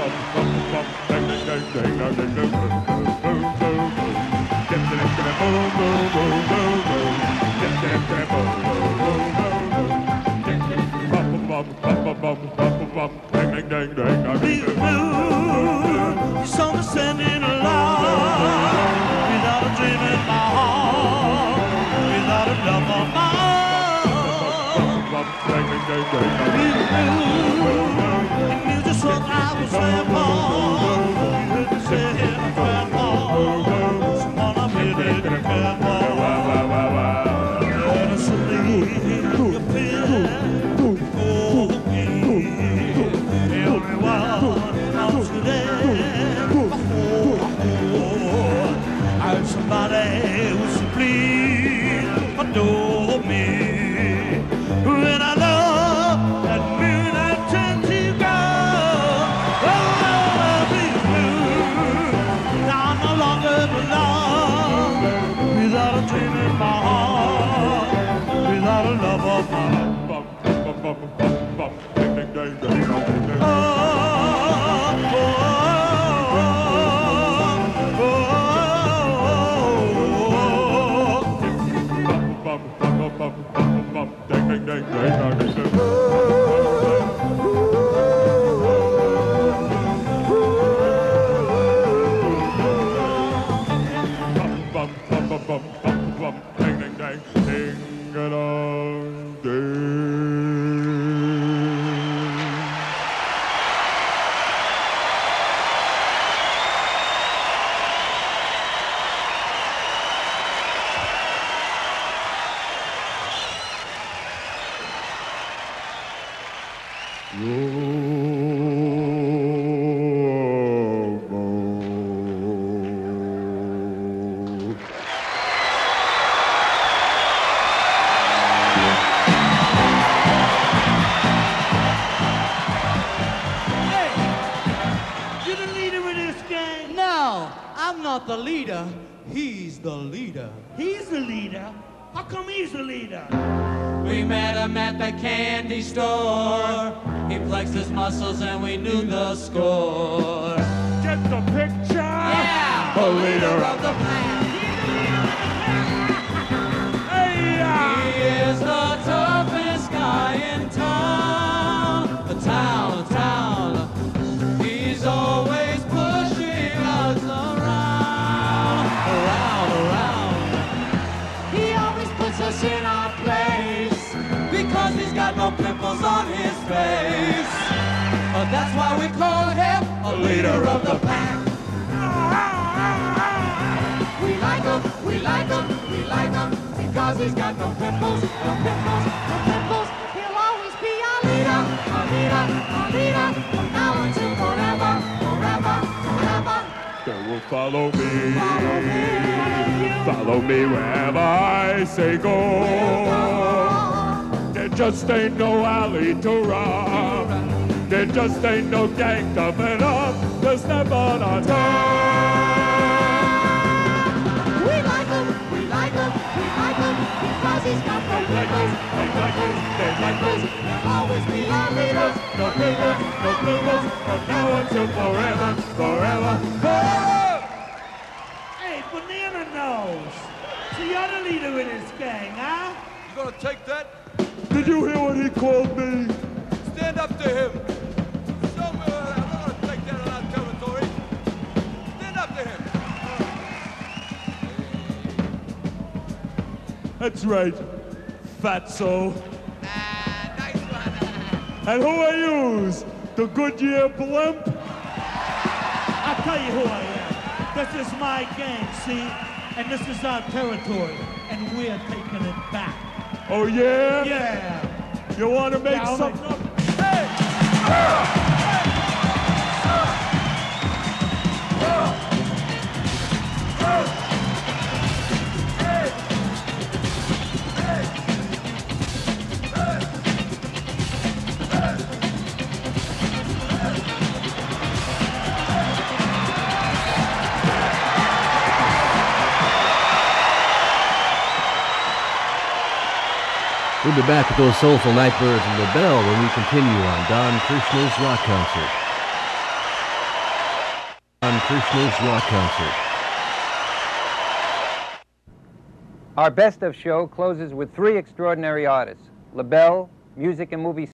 These blues, some sending along without a dream in my heart, without a love of my own. These blues, music song I was saying, you heard me say, someone I really didn't care for. Let us leave the pen for me. Everyone comes today. I'm somebody who simply adore me. When I love that moon I tend to go. Oh, these blues, I no longer belong without a dream in my heart, without a love of my own. The leader, he's the leader. He's the leader? How come he's the leader? We met him at the candy store. He flexed his muscles and we knew the score. Get the picture? Yeah! The leader of the band. Hey, he is the toughest guy in town. The town. He's always pushing us around. He always puts us in our place because he's got no pimples on his face. That's why we call him a leader of the pack. We like him because he's got no pimples, no pimples. He'll always be our leader, from now until forever. They will follow me wherever I say go. There just ain't no alley to rob. There just ain't no gang coming up to step on our toes. We like him because he's got no pimples, He'll always be our leader. No pimples, from now until forever. Hey, Banana Nose. So you're the leader in this gang, huh? You gonna take that? Did you hear what he called me? Stand up to him. Show me I'm not gonna take that on our territory. Stand up to him. That's right, fatso. Nice one. And who are yous? The Goodyear blimp? I'll tell you who I am. This is my gang, see? And this is our territory. And we're taking it back. Oh, yeah? Yeah. You want to make Yeah, something up? We'll be back with those soulful Nightbirds and the Bell when we continue on Don Krishna's Rock Concert. First Nation Rock Concert. Our best of show closes with three extraordinary artists: LaBelle, music and movie